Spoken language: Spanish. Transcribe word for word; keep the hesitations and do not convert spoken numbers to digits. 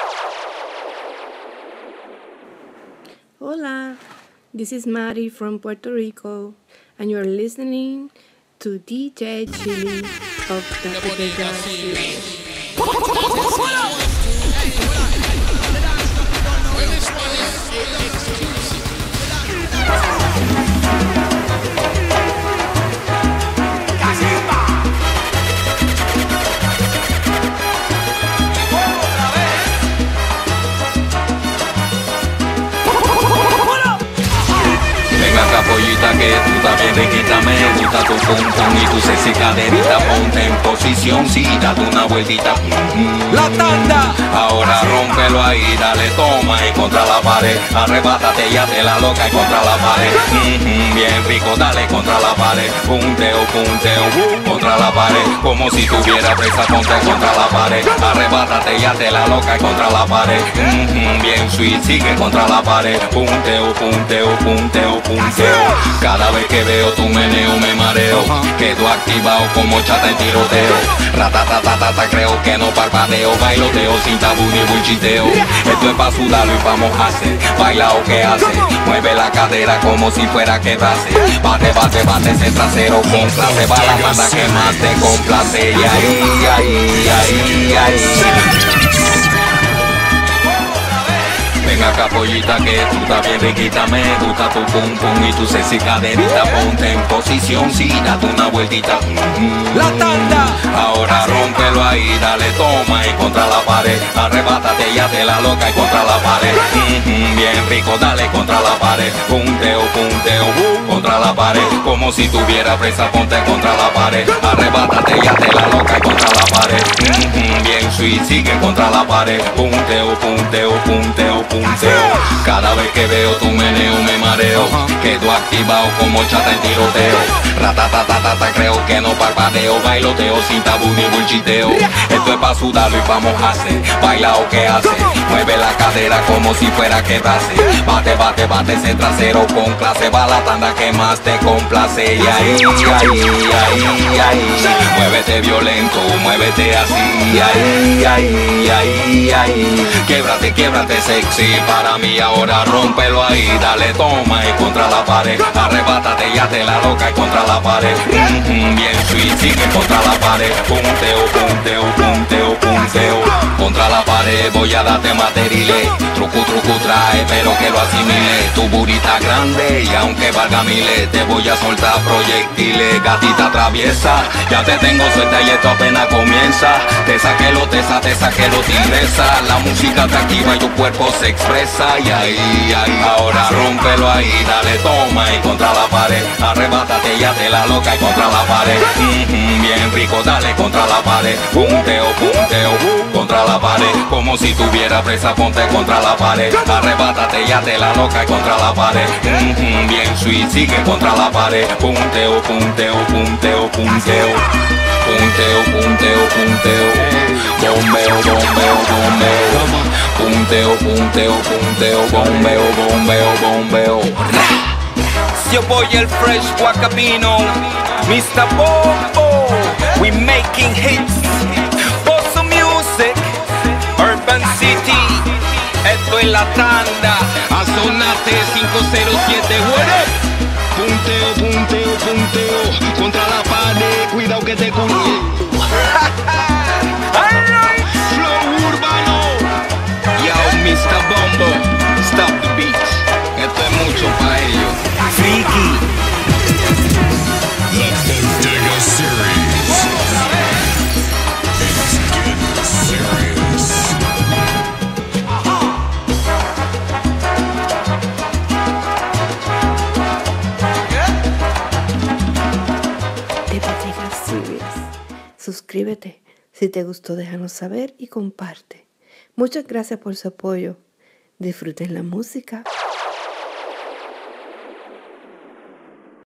Hola, this is Mari from Puerto Rico, and you're listening to D J Chili of the Bodega Series. Pollita, que tú estás bien riquita, me gusta tu pum pum y tu sexy caderita, ponte en posición, sí, date una vueltita. Mm-hmm. La tanda, ahora rómpelo ahí, dale toma y contra la pared, arrebátate ya te la loca y contra la pared. Mm-hmm. Bien rico, dale contra la pared, punteo, punteo, uh, contra la pared, como si tuviera presa, ponte contra la pared, arrebátate ya te la loca y contra la pared. Mm-hmm. Bien sweet, sigue contra la pared, punteo, punteo, punteo, punteo. Cada vez que veo tu meneo me mareo, quedo activado como chata en tiroteo. Ratatatatata, creo que no parpadeo, bailoteo sin tabú ni bullshiteo. Esto es pa' sudarlo y pa' mojarse, baila o que hace, mueve la cadera como si fuera a quebrarse. Bate, bate, bate ese trasero con clase, va la banda que más te complace. Y ahí, ahí, ahí, ahí. Ven acá pollita, que tú estás bien riquita, me gusta tu pum pum y tu sexy caderita, ponte en posición, sí, date una vueltita. Mm-hmm. La tanda, ahora rómpelo ahí, dale toma y contra la pared, arrebátate ya te la loca y contra la pared. Mm-hmm. Bien rico, dale contra la pared, punteo, punteo, uh, contra la pared, como si tuviera presa, ponte contra la pared, arrebátate ya te la loca y contra la pared. Mm-hmm. Bien sweet, sigue contra la pared, punteo, punteo, punteo, punteo. Cada vez que veo tu meneo me mareo, quedo activado como chata en tiroteo. Ratatatatata, creo que no parpadeo, bailoteo sin tabú ni bullshiteo. Esto es pa' sudarlo y pa' mojarse, baila o que hace, mueve la cadera como si fuera a quebrarse. Bate, bate, bate ese trasero con clase, va la tanda que más te complace. Y ahí, ahí, ahí, ahí, muévete violento, muévete así. Ahí, ahí, ahí, ahí, quiebrate, quiebrate sexy. Para mí ahora rómpelo ahí, dale toma y contra la pared, arrebátate ya te la loca y contra la pared. Mm-hmm. Bien sweet, sigue contra la pared, punteo, punteo, punteo, punteo. Contra la pared voy a darte materiales, truco, truco trae, pero que lo asimile. Tu burita grande y aunque valga miles, te voy a soltar proyectiles. Gatita traviesa, ya te tengo suelta y esto apenas comienza. Te saqué lo tesa, te saqué lo tigresa. La música te activa y tu cuerpo se expresa. Y ahí, ahí, ahora rómpelo ahí, dale toma y contra la pared, arrebátate ya te la loca y contra la pared. Mm-hmm. Bien rico, dale contra la pared, punteo, punteo, uh, contra la pared, como si tuviera presa, ponte contra la pared, arrebátate ya te la loca y contra la pared. Mm-hmm. Bien sweet, sigue contra la pared, punteo, punteo, punteo, punteo, punteo, punteo, punteo, bombeo, bombeo, bombeo, punteo, punteo, punteo, bombeo, bombeo, bombeo. Yo voy el Fresh Guacamino, mister Bombo, we making hits, Bossa Music, Urban City, esto es la tanda, Azonate cinco cero siete, what up? Punteo, punteo, punteo, contra la pared, cuidado que te cuide. Alright, Flow urbano. yo mister Bombo, stop the beat, esto es mucho pa' ellos. Freaky. The Bodega Series. It's getting serious. The Bodega Series. Suscríbete. Si te gustó, déjanos saber y comparte. Muchas gracias por su apoyo. Disfruten la música.